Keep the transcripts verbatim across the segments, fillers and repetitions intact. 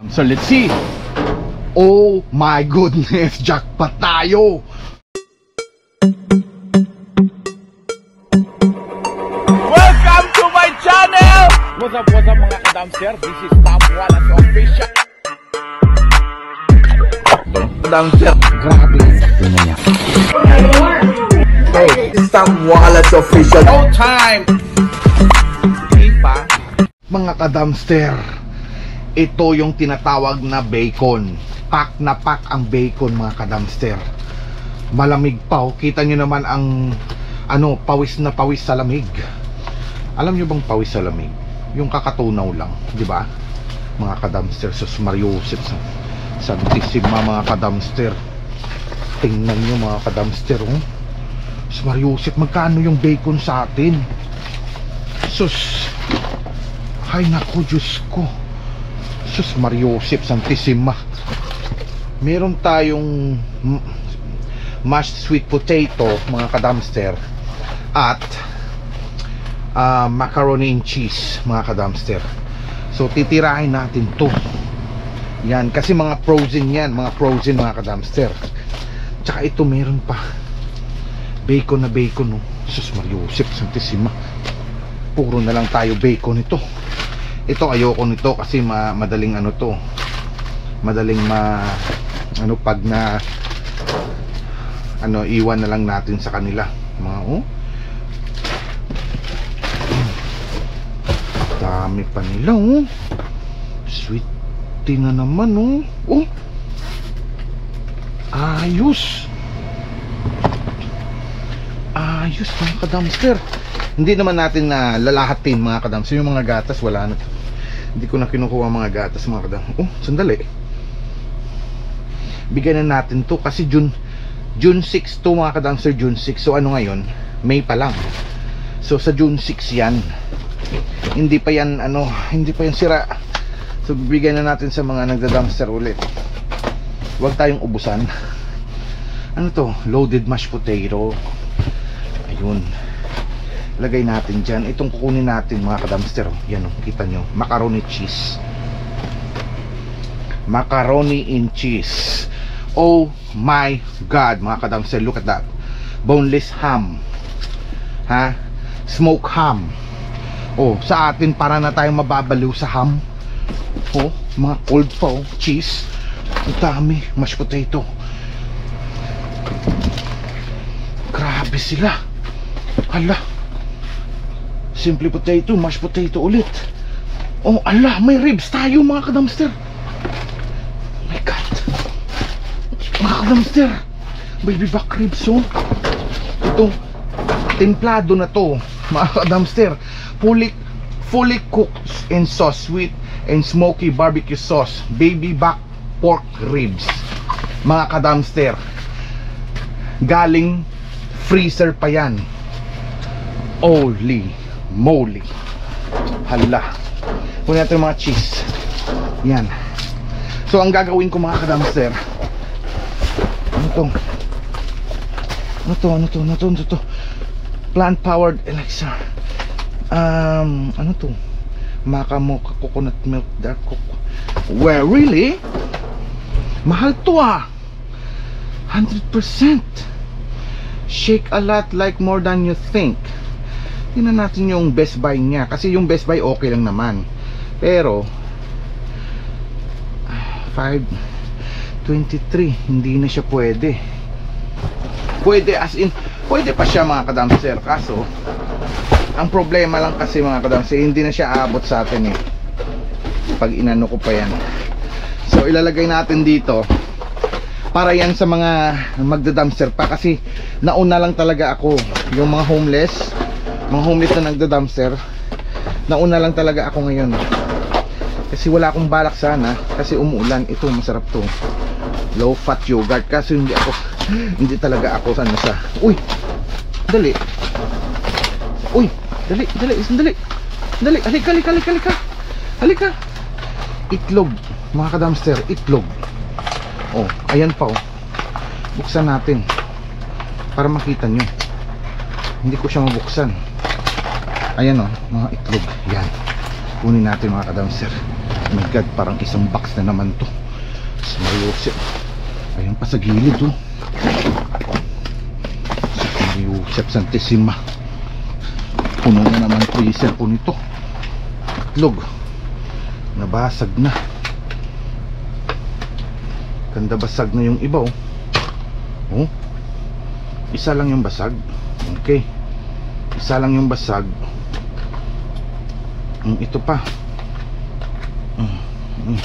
So let's see. Oh my goodness, jackpot tayo. Welcome to my channel. What's up, what's up mga kadamster? This is Tom Wallace official. Kadamster, grabe. Ito na yan. Hey, this is Tom Wallace official. No time. Mga kadamster, ito yung tinatawag na bacon. Pack na pack ang bacon mga kadamster. Malamig pa oh. Kita nyo naman ang ano, pawis na pawis sa lamig. Alam nyo bang pawis sa lamig? Yung kakatunaw lang, di ba? Mga kadamster, sus Mariusip sa Santisima mga kadamster. Tingnan nyo mga kadamster oh. Sus Mariusip, magkano yung bacon sa atin? Sus, ay naku, Diyos ko. Sus Mariusip, Santisima. Meron tayong mashed sweet potato mga kadamster at uh, macaroni and cheese mga kadamster. So titirahin natin to. Yan, kasi mga frozen yan, mga frozen mga kadamster. Tsaka ito meron pa bacon na bacon oh. Sus Mariusip, Santisima. Puro na lang tayo bacon ito. Ito ayoko nito kasi ma madaling ano to. Madaling ma ano pag na ano iwan na lang natin sa kanila. Mga oh. Dami pa nila oh. Sweet tea na naman oh. Oh. Ayos. Ayos mga kadamster. Hindi naman natin na lalahatin mga kadamster. Yung mga gatas wala na. Hindi ko na kinukuha mga gatas mga kadam. Oh, sandali. Bigyan na natin to kasi June June six to mga kadamster, June six. So ano ngayon? May pa lang. So sa June six yan. Hindi pa yan ano, hindi pa yan sira. So bigyan na natin sa mga nagda-dumpster ulit. Huwag tayong ubusan. Ano to? Loaded mashed potato. Ayun. Lagay natin dyan. Itong kukunin natin mga kadamster. Yan o, kita nyo. Macaroni cheese. Macaroni and cheese. Oh my God mga kadamster. Look at that. Boneless ham. Ha? Smoked ham. Oh, sa atin para na tayong mababaliw sa ham. Oh, mga cold pa oh. Cheese. Ang dami. Mashed potato. Grabe sila. Hala. Simple potato, mashed potato ulit. Oh, ala, may ribs tayo mga kadamster. Oh my God. Mga kadamster, baby back ribs oh. Ito, templado na to mga kadamster. Fully, fully cooked in sauce, sweet and smoky barbecue sauce. Baby back pork ribs mga kadamster. Galing freezer pa yan. Holy moly. Hala. Kunin natin yung mga cheese. Yan. So ang gagawin ko mga kadamster, ano to? Ano to? Ano to? Ano to? Ano to? Plant powered elixir. Um, ano to? Maca mocha coconut milk dark cocoa. Well, really? Mahal to ah. one hundred percent. Shake a lot like more than you think. Tingnan natin yung best buy niya. Kasi yung best buy okay lang naman. Pero five twenty-three hindi na siya pwede. Pwede as in, pwede pa siya mga kadamster. Kaso ang problema lang kasi mga kadamster, hindi na siya aabot sa atin eh pag inano ko pa yan. So ilalagay natin dito para yan sa mga magda-dumpster pa. Kasi nauna lang talaga ako. Yung mga homeless, mga homeless na nagda-dumpster, nauna lang talaga ako ngayon. Kasi wala akong balak sana, kasi umuulan. Ito masarap to, low fat yogurt. Kasi hindi ako hindi talaga ako sana sa uy, dali. Uy, dali, dali, dali. Dali, halika, halika, halika, halika. Halika. Itlog, mga ka-dumpster, itlog. Oh, ayan pa oh. Buksan natin para makita nyo. Hindi ko siya mabuksan. Ayan oh, mga itlog. Yan. Kunin natin mga ka-dumpster. my god, parang isang box na naman to. Mariusip. Ayun pa sa gilid oh. Mariusip Santissima. Puno na naman freezer po nito. Itlog nabasag na. Ganda basag na yung iba oh. Oh, isa lang yung basag. Okay, isa lang yung basag. Mm, ito pa. Mm, mm.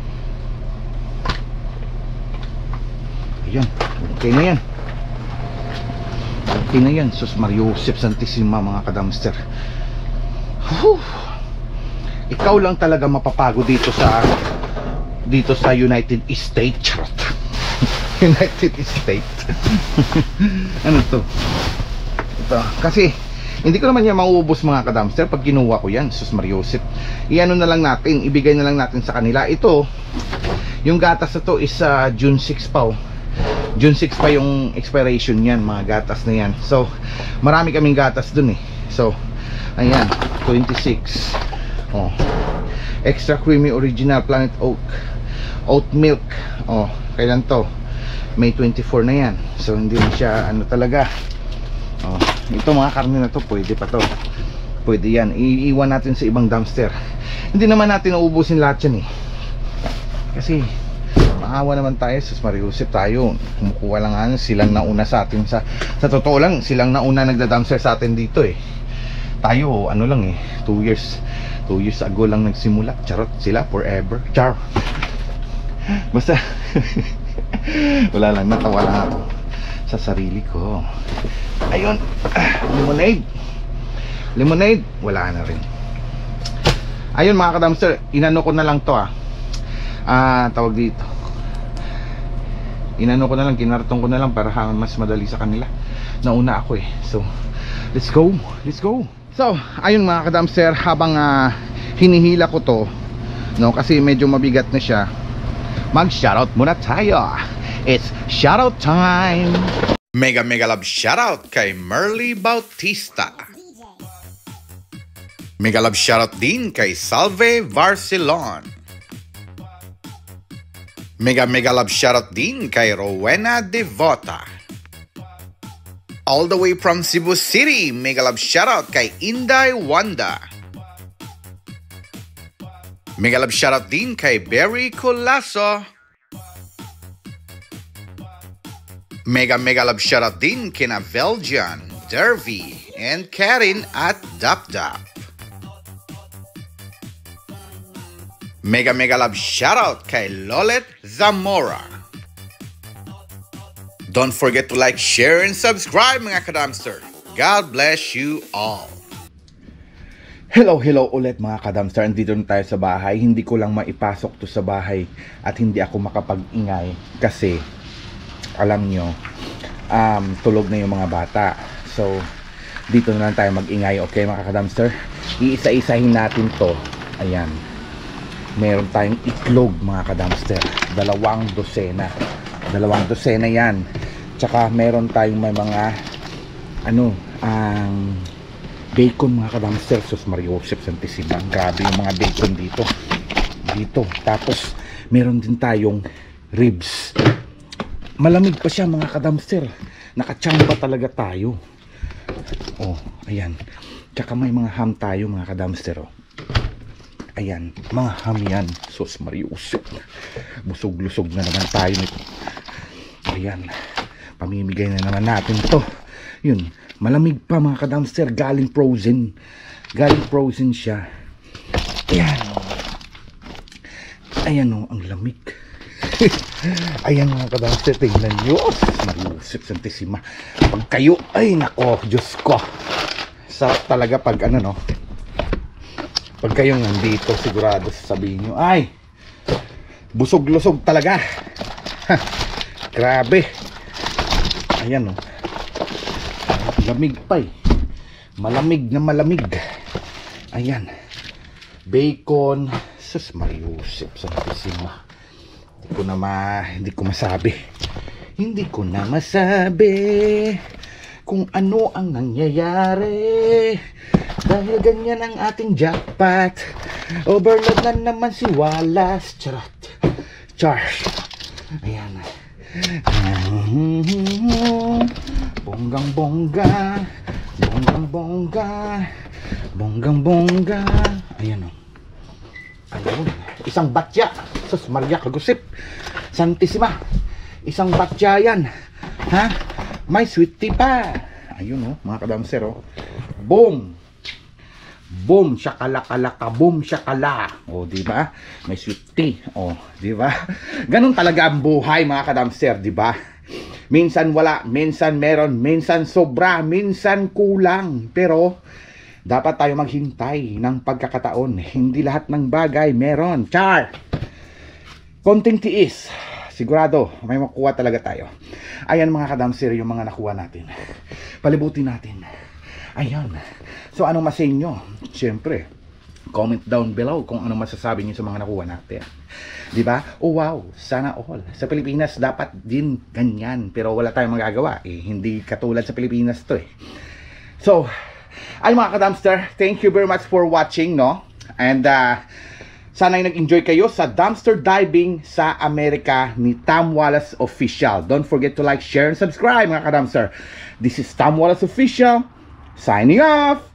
Ayan, okay na yan. Okay na yan. Sus Mariusip Santissima mga kadamster. Whew. Ikaw lang talaga mapapagod dito sa dito sa United States. United States. Ano to? Ito. Kasi hindi ko naman yan mauubos mga kadamster pag kinuha ko yan. Sus Mariusip. Iano na lang natin, ibigay na lang natin sa kanila. Ito, yung gatas na to is uh, June six pa oh. June six pa yung expiration yan, mga gatas na yan. So, marami kaming gatas dun eh. So, ayan, twenty-six. Oh. Extra creamy original Planet Oat oat milk. Oh, kailan to? May twenty-four na yan. So hindi na siya ano talaga. Oh, ito mga karne na to, pwede pa to. Pwede yan. Iiwan natin sa ibang dumpster. Hindi naman natin nauubusin lahat yan eh. Kasi maawa naman tayo, sus Mariusip tayo. Kumukuha lang ano, silang nauna sa atin sa sa totoo lang, silang nauna nagda-dumpster sa atin dito eh. Tayo ano lang eh, two years two years ago lang nagsimula. Charot, sila forever. Char. Basta wala lang, natawa lang ako sa sarili ko. Ayun, lemonade. Lemonade, wala na rin. Ayun mga kadamster, inano ko na lang to ah. Ah, tawag dito. Inano ko na lang, kinartong ko na lang para mas madali sa kanila. Nauna ako eh. So, let's go. Let's go. So, ayun mga kadamster, habang uh, hinihila ko to, no, kasi medyo mabigat na siya, mag-shoutout muna tayo. It's shoutout time. Mega mega love shoutout kay Merly Bautista. Mega love shoutout din kay Salve Barcelon. Mega mega love shoutout din kay Rowena Devota. All the way from Cebu City, mega love shoutout kay Inday Wanda. Mega love shoutout din kay Berry Colasso. Mega mega love shoutout din kina Belgian, Dervy, and Karen at Dap Dap. Mega mega love shoutout kay Lolet Zamora. Don't forget to like, share, and subscribe mga kadamster. God bless you all. Hello, hello ulit mga kadamster. Andito na tayo sa bahay. Hindi ko lang maipasok to sa bahay at hindi ako makapag-ingay kasi alam nyo, um, tulog na yung mga bata. So, dito na lang tayo mag-ingay. Okay mga kadamster? Iisa-isahin natin to. Ayan. Meron tayong itlog mga kadamster. Dalawang dosena. Dalawang dosena yan. Tsaka meron tayong may mga ano, ang um, bacon mga kadamster. Sus Mariusip Santissima. Grabe yung mga bacon dito. Dito. Tapos meron din tayong ribs. Malamig pa siya mga kadamster. Nakachamba talaga tayo. Oh, ayan. Tsaka may mga ham tayo mga kadamster. Oh. Ayan, mga ham yan. Sus Mariusip. Busog-lusog na naman tayo nito. Ayan. Pamimigay na naman natin to. Yun. Malamig pa mga kadamster. Galing frozen. Galing frozen siya. Ayan. Ayan o, ang lamig. Ayan mga kadamster. Tingnan nyo. Mariusip Santissima. Pag kayo, ay nako, Diyos ko. Sarap talaga pag ano no. Pag kayong nandito, sigurado sasabihin nyo, ay, busog-lusog talaga. Grabe. Ayan o. Lamig pa eh. Malamig na malamig. Ayan. Bacon. Sus Mariusip Santissima. Hindi ko na ma... Hindi ko masabi. Hindi ko na masabi kung ano ang nangyayari. Dahil ganyan ang ating jackpot. Overload na naman si Wallace. Charot. Charge. Ayan. Bonggang bongga. Bonggang bongga. Bonggang bongga. Ayan o. Ayun. Isang batya. Sus Maria Kagusip. Santissima. Isang batya yan. Ha? May sweet tea pa. Ayun o, mga kadamser o. Boom. Boom, shakalaka-laka, boom, shakala. O, di ba? May sweet tea. O, di ba? Ganun talaga ang buhay, mga kadamser, di ba? Minsan wala, minsan meron, minsan sobra, minsan kulang. Pero, dapat tayo maghintay ng pagkakataon. Hindi lahat ng bagay meron. Char! Konting tiis. Sigurado, may makuha talaga tayo. Ayan, mga kadamser, yung mga nakuha natin. Palibutin natin. Ayan. So, anong masay nyo? Siyempre, comment down below kung ano masasabi nyo sa mga nakuha natin. Diba? Oh wow, sana all. Sa Pilipinas, dapat din ganyan. Pero wala tayong magagawa. Eh, hindi katulad sa Pilipinas to eh. So, ay mga ka-dumpster, thank you very much for watching, no? And, uh, sana ay nag-enjoy kayo sa dumpster diving sa Amerika ni Tom Wallace Official. Don't forget to like, share, and subscribe, mga ka-dumpster. This is Tom Wallace Official, signing off!